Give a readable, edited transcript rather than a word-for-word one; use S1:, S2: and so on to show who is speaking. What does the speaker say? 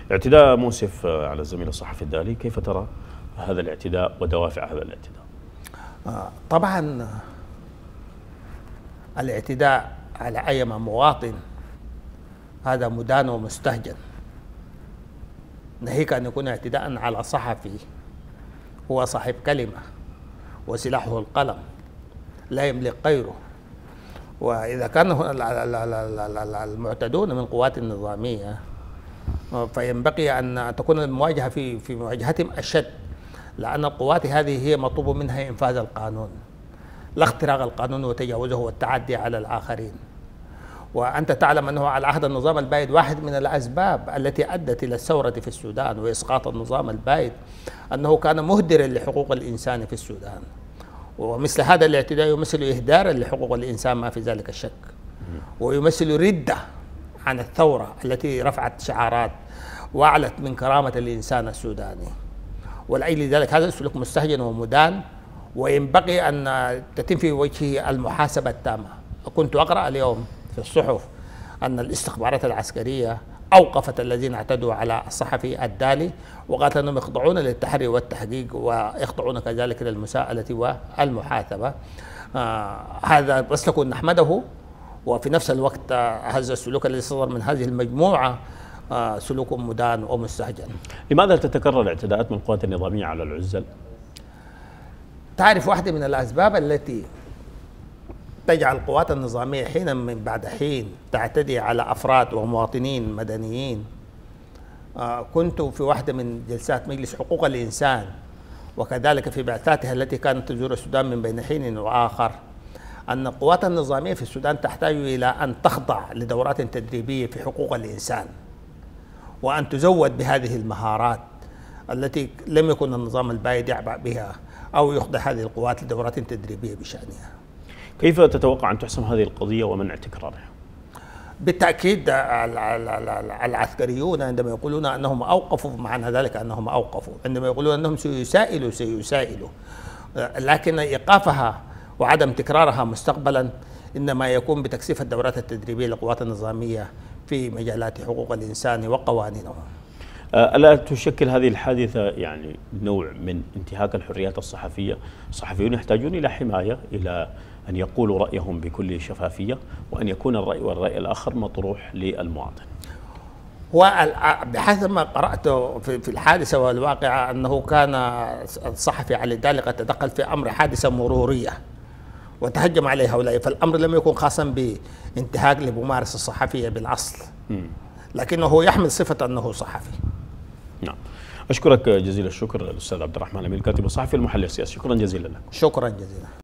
S1: اعتداء مؤسف على الزميل الصحفي الدالي، كيف ترى هذا الاعتداء ودوافع هذا الاعتداء؟
S2: طبعا الاعتداء على أي مواطن هذا مدان ومستهجن، ناهيك أن يكون اعتداء على صحفي هو صاحب كلمة وسلاحه القلم لا يملك غيره. وإذا كان المعتدون من قوات النظامية فينبغي أن تكون المواجهة في مواجهتهم أشد، لأن القوات هذه هي مطلوب منها إنفاذ القانون، لا اختراق القانون وتجاوزه والتعدي على الآخرين. وأنت تعلم أنه على عهد النظام البائد واحد من الأسباب التي أدت إلى الثورة في السودان وإسقاط النظام البائد أنه كان مهدرا لحقوق الإنسان في السودان، ومثل هذا الاعتداء يمثل إهدارا لحقوق الإنسان ما في ذلك الشك، ويمثل ردة عن الثورة التي رفعت شعارات وأعلت من كرامة الإنسان السوداني. ولأجل ذلك هذا السلوك مستهجن ومدان، وينبغي أن تتم في وجهه المحاسبة التامة. كنت أقرأ اليوم في الصحف أن الاستخبارات العسكرية أوقفت الذين اعتدوا على الصحفي الدالي، وقالت أنهم يخضعون للتحري والتحقيق ويخضعون كذلك للمساءلة والمحاسبة. هذا مسلك نحمده، وفي نفس الوقت هذا السلوك الذي صدر من هذه المجموعة سلوك مدان ومستهجن.
S1: لماذا تتكرر الاعتداءات من القوات النظامية على العزل؟
S2: تعرف واحدة من الأسباب التي تجعل القوات النظامية حينا من بعد حين تعتدي على أفراد ومواطنين مدنيين. كنت في واحدة من جلسات مجلس حقوق الإنسان وكذلك في بعثاتها التي كانت تزور السودان من بين حين وآخر، أن القوات النظامية في السودان تحتاج إلى أن تخضع لدورات تدريبية في حقوق الإنسان، وأن تزود بهذه المهارات التي لم يكن النظام البائد يعبأ بها أو يخضع هذه القوات لدورات تدريبية بشأنها.
S1: كيف تتوقع أن تحسم هذه القضية ومنع تكرارها؟
S2: بالتأكيد العسكريون عندما يقولون أنهم أوقفوا معنى ذلك أنهم أوقفوا، عندما يقولون أنهم سيسائلوا، لكن إيقافها وعدم تكرارها مستقبلا إنما يكون بتكثيف الدورات التدريبية للقوات النظامية في مجالات حقوق الإنسان وقوانينه.
S1: ألا تشكل هذه الحادثة يعني نوع من انتهاك الحريات الصحفية؟ الصحفيون يحتاجون إلى حماية، إلى أن يقولوا رأيهم بكل شفافية، وأن يكون الرأي والرأي الآخر مطروح للمواطن.
S2: وبحسب ما قرأت في الحادثة والواقعة أنه كان الصحفي علي الدالي قد تدخل في أمر حادثة مرورية وتهجم عليه هؤلاء، فالأمر لم يكن خاصا بانتهاك لممارسة الصحفية بالأصل، لكنه يحمل صفة أنه صحفي.
S1: نعم، أشكرك جزيل الشكر الأستاذ عبد الرحمن أمين، الكاتب الصحفي المحلل السياسي، شكرا جزيلا لك.
S2: شكرا جزيلا.